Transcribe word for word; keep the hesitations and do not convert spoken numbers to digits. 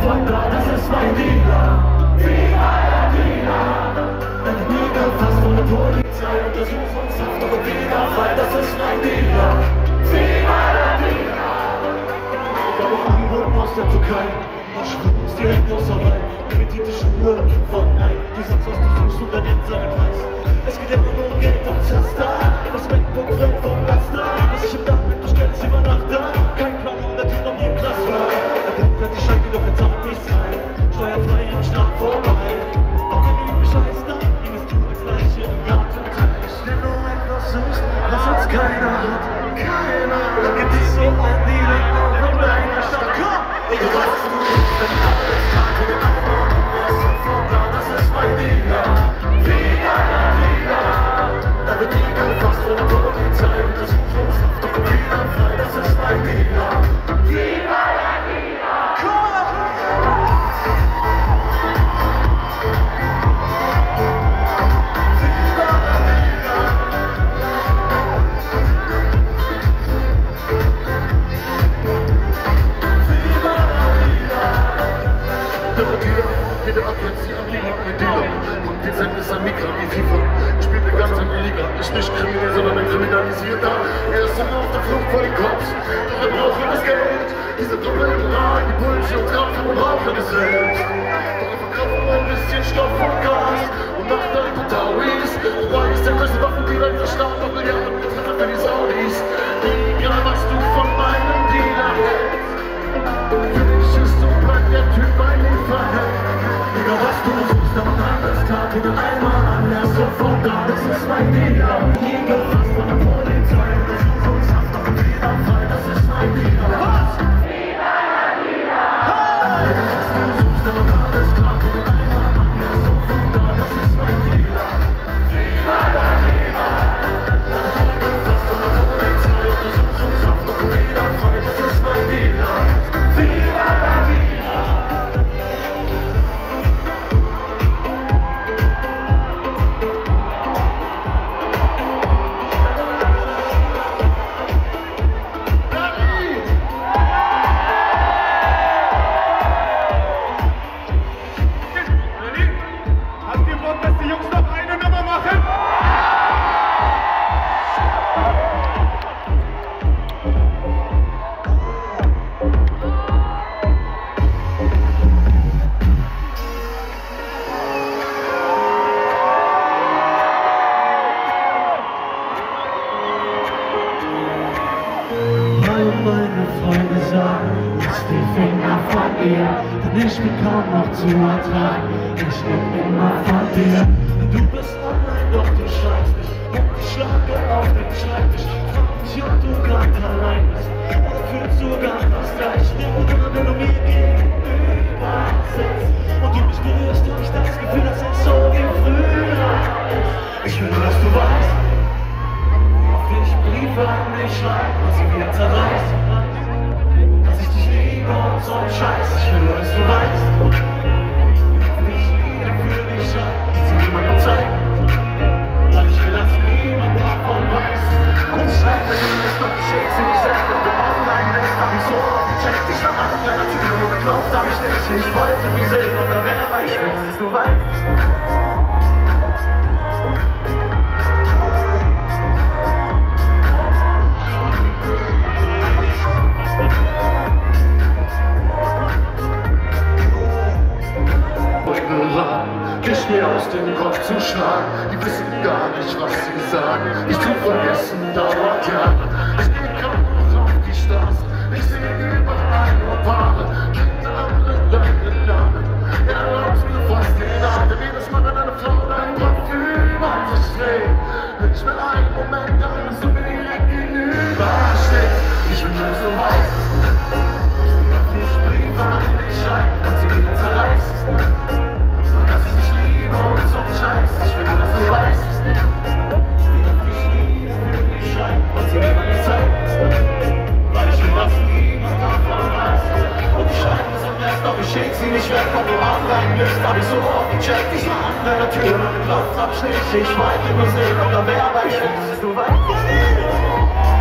Feuer, das ist mein Dealer. Viva la Vida. Eine Liga fast ohne Polizei, Untersuchungshaft und wieder frei, das ist mein Dealer. Viva la Vida. Ich glaube, Angebot aus der Türkei, ich schwör's direkt aus Hawaii. Imitierte Schuhe von Nein, du sagst, was du suchst und dann jetzt seinen Preis. Es geht immer nur um Geld und Zaster, das MacBook fällt vom Laster. Was ich im Tag mit bestelle, ist über Nacht da. Kein Plan, um der Typ noch nie im Klass war. Er denkt, dass die Scheiße doch jetzt auch nicht sein. Steuerfrei am Start vorbei. Auch wenn du ihn bescheißt, dann gingst du als Leiche im Gartenteich. Wenn du etwas suchst, was uns keiner hat, keiner, dann gibt es so ein Dealer auch in deiner Stadt. Komm! Ich weiß, du suchst, wenn alles Tag in den Augen und erst sofort da, das ist mein Dealer. Viva la Vida. Da wird nie gefasst von der Polizei und das Untersuchungshaft und wieder frei, das ist mein Dealer. Viva la Vida. Komm! Jede Abwärts, die Anliegen mit Dealer. Und dezent ist ein Mika wie FIFA. Ich spiele eine ganz andere Liga. Ich nicht kriminell, sondern ein Kriminalisierter. Er ist immer auf der Flucht vor den Cops. Doch er braucht das Geld. Diese Doppelmoral, die Bullshit und Rauchen und Rauchen ist Welt. Doch er verkauft nur ein bisschen Stoff und Gas. Und macht ein paar Tauis. Wobei ist der größte Waffendealer dieser Stadt. Doch Milliarden Treffer für die Saudis. Egal was du von meinem Dealer hältst. Für dich ist und bleibt der Typ ein Lieferheld. Egal was du suchst, aber eines Tag in einmal an, er ist sofort da, das ist mein Dealer. Nie gefasst von der Polizei, Untersuchungshaft und wieder frei, das ist mein Dealer. Was? Viva la Vida! Egal was du suchst, aber alles Tag in einmal an, er ist sofort da, das ist mein Dealer. Viva la Vida! Nie gefasst von der Polizei, Untersuchungshaft und wieder frei, das ist mein Dealer. Viva la Vida! Meine Freunde sagen, lass die Finger von ihr, denn ich bin kaum noch zu ertragen, ich nehm immer von dir. Du bist online, doch du schreibst nicht, und ich schlage auf den Schreibtisch. Frag mich, ob du grad allein bist, oder fühlst du gar was gleich, oder wenn du mir gegenüber sitzt, und du mich berührst, hab ich das Gefühl, dass es so wie früher ist. Ich will nur, dass du weißt, ich Briefe an dich schreibe und sie wieder zerreißt, dass ich dich liebe und so ein Scheiß. Ich will nur, dass du weißt, wie ich Lieder für dich schreibe und sie niemandem zeigen, weil ich will, dass niemand davon weiß. Und ich schreibe mir nicht, doch ich schick sie nicht weg, wenn du online bist. Hab ich so oft gecheckt, ich hab an deiner Tür nur geklopft, hab ich nicht. Ich wollte wie Silber oder wer, aber ich will, dass du weißt. Dich mir aus dem Kopf zu schlagen, die wissen gar nicht, was sie sagen. Nicht zu vergessen dauert Jahre. Ich geh kaum noch auf die Straße, ich seh überall nur Paare, Kinder, andere deine Namen. Erlaubst mir fast den Atem, jedes Mal, wenn eine Frau dein Parfüm an sich trägt. Ich will einen Moment haben, dass du mir direkt gegenüber stehst. Ich will nur, dass du weißt, dass ich Briefe an dich schreibe und sie wieder zerreißt. Und so Scheiß, ich will nur, dass du weißt, wie ich liebe, wie ich schreibe, was sie mir nicht zeigt. Weil ich will, dass niemand davon weiß. Und ich schreibe es am Rest, doch ich schick sie nicht weg, ob du online bist. Hab ich so oft gecheckt, ich war an deiner Tür und geklopft hab ich nicht. Ich wollte nur sehen, ob da wer, aber ich will, dass du weißt.